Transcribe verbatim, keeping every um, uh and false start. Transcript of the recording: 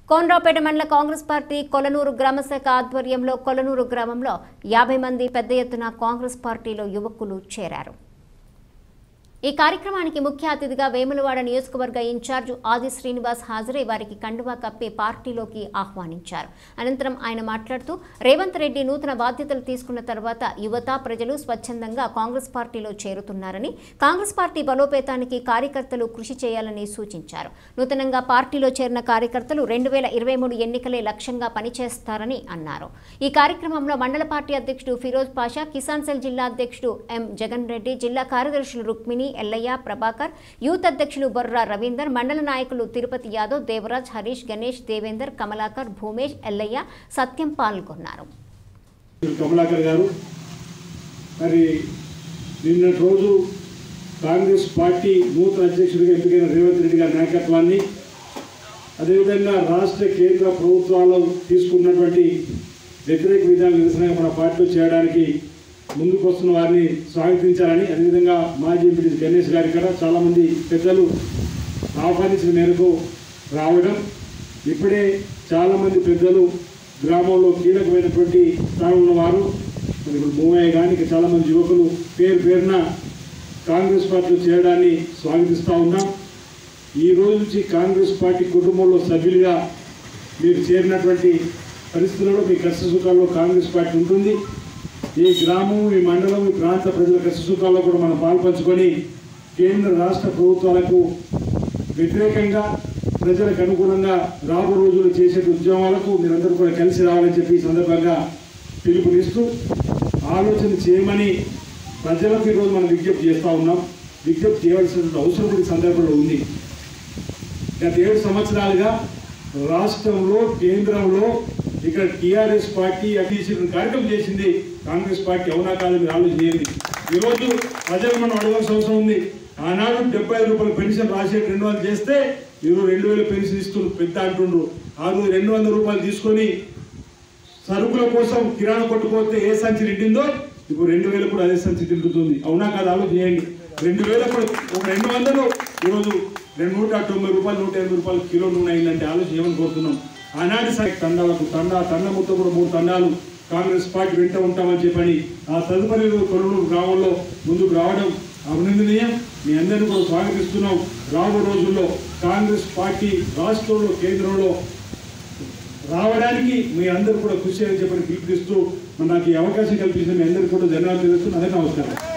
కోనరావుపేట మండల కాంగ్రెస్ పార్టీ కొలనూరు గ్రామశాఖ ఆధ్వర్యంలో కొలనూరు గ్రామంలో యాభై మంది పెద్ద ఎత్తున కాంగ్రెస్ పార్టీలో యువకులు చేరారు. ఈ కార్యక్రమానికి ముఖ్య అతిథిగా వేములవాడ నియోజకవర్గ ఇన్ఛార్జ్ ఆది శ్రీనివాస్ హాజరై వారికి కండువా కప్పి పార్టీలోకి ఆహ్వానించారు. అనంతరం ఆయన మాట్లాడుతూ రేవంత్ రెడ్డి నూతన బాధ్యతలు తీసుకున్న తర్వాత యువత ప్రజలు స్వచ్ఛందంగా కాంగ్రెస్ పార్టీలో చేరుతున్నారని, కాంగ్రెస్ పార్టీ బలోపేతానికి కార్యకర్తలు కృషి చేయాలని సూచించారు. నూతనంగా పార్టీలో చేరిన కార్యకర్తలు రెండు వేల ఇరవై మూడు ఎన్నికలే లక్ష్యంగా పనిచేస్తారని అన్నారు. ఈ కార్యక్రమంలో మండల పార్టీ అధ్యక్షుడు ఫిరోజ్ పాషా, కిసాన్ సెల్ జిల్లా అధ్యక్షుడు ఎం జగన్ రెడ్డి, జిల్లా కార్యదర్శులు రుక్మిణి, ఎల్లయ్య, ప్రభాకర్, యూత్ అధ్యక్షులు బొర్రా రవీందర్, మండల నాయకులు తిరుపతి యాదవ్, దేవరాజ్, హరీష్, గణేష్, దేవేందర్, కమలాకర్, భూమేష్, ఎల్లయ్య, సత్యం పాల్గొన్నారు. కమలాకర్ గారు మరి నిన్న రోజు కాంగ్రెస్ పార్టీ నూతన అధ్యక్షుడిగా ఎంపికైన రేవంత్ రెడ్డి గారి నాయకత్వాన్ని, అదేవిధంగా రాష్ట్ర కేంద్ర ప్రభుత్వాలు తీసుకున్నటువంటి వ్యతిరేక విధానం నిరసనగా మన పార్టీలో చేయడానికి ముందుకు వస్తున్న వారిని స్వాగతించాలని, అదేవిధంగా మాజీ ఎంపీ గణేష్ గారి కూడా చాలామంది పెద్దలు ఆహ్వానించిన మేరకు రావడం, ఇప్పుడే చాలామంది పెద్దలు గ్రామంలో కీలకమైనటువంటి స్థానంలో వారు ఇప్పుడు భూమయ్య కానీ ఇక చాలామంది యువకులు పేరు పేరున కాంగ్రెస్ పార్టీలో చేయడాన్ని స్వాగతిస్తూ ఉన్నాం. ఈ రోజు నుంచి కాంగ్రెస్ పార్టీ కుటుంబంలో సభ్యులుగా మీరు చేరినటువంటి పరిస్థితుల్లో మీ కష్ట సుఖాల్లో కాంగ్రెస్ పార్టీ ఉంటుంది. ఈ గ్రామం, ఈ మండలం, ఈ ప్రాంత ప్రజల కష్ట సుఖాల్లో కూడా మనం పాల్పంచుకొని కేంద్ర రాష్ట్ర ప్రభుత్వాలకు వ్యతిరేకంగా ప్రజలకు అనుగుణంగా రాబో రోజులు చేసే ఉద్యమాలకు మీరందరూ కూడా కలిసి రావాలని చెప్పి ఈ సందర్భంగా పిలుపునిస్తూ ఆలోచన చేయమని ప్రజలకు ఈరోజు మనం విజ్ఞప్తి చేస్తూ ఉన్నాం. విజ్ఞప్తి చేయవలసిన అవసరం ఈ సందర్భంలో ఉంది. గత ఏడు సంవత్సరాలుగా రాష్ట్రంలో, కేంద్రంలో ఇక్కడ టీఆర్ఎస్ పార్టీ అభిషేకం కార్యక్రమం చేసింది కాంగ్రెస్ పార్టీ. అవునా కాదని మీరు ఆలోచన చేయండి. ఈరోజు ప్రజలు మనం అడగాల్సిన అవసరం ఉంది. ఆనాడు డెబ్బై ఐదు రూపాయల పెన్షన్ రాసే రెండు వందలు చేస్తే ఈరోజు రెండు వేల పెన్షన్ ఇస్తున్నారు పెద్ద అంటుండ్రు. ఆ రోజు రెండు వందల రూపాయలు తీసుకొని సరుకుల కోసం కిరాణా కొట్టుకోతే ఏ సంచి నిండిందో ఇప్పుడు రెండు వేలు కూడా అదే సంచి తింటుంది. అవునా కాదు ఆలోచన చేయండి. రెండు వేల ఒక రెండు వందలు ఈరోజు రెండు నూట తొంభై రూపాయలు నూట ఎనభై రూపాయలు కిలో నూనె అయిందంటే ఆలోచన ఏమని కోరుతున్నాం. ఆనాటి సరే తండాలకు తండా తండ మొత్తం కూడా మూడు తండాలు కాంగ్రెస్ పార్టీ వెంట ఉంటామని చెప్పని ఆ తదుపరి కొలనూరు గ్రామంలో ముందుకు రావడం అభినందనీయం. మీ అందరినీ కూడా స్వాగతిస్తున్నాం. రాబో రోజుల్లో కాంగ్రెస్ పార్టీ రాష్ట్రంలో, కేంద్రంలో రావడానికి మీ అందరూ కూడా కృషి అని చెప్పని పిలుపునిస్తూ నాకు ఈ అవకాశం కల్పించిన మీ అందరికీ కూడా ధన్యవాదాలు తెలుస్తూ అందరికీ నమస్కారం.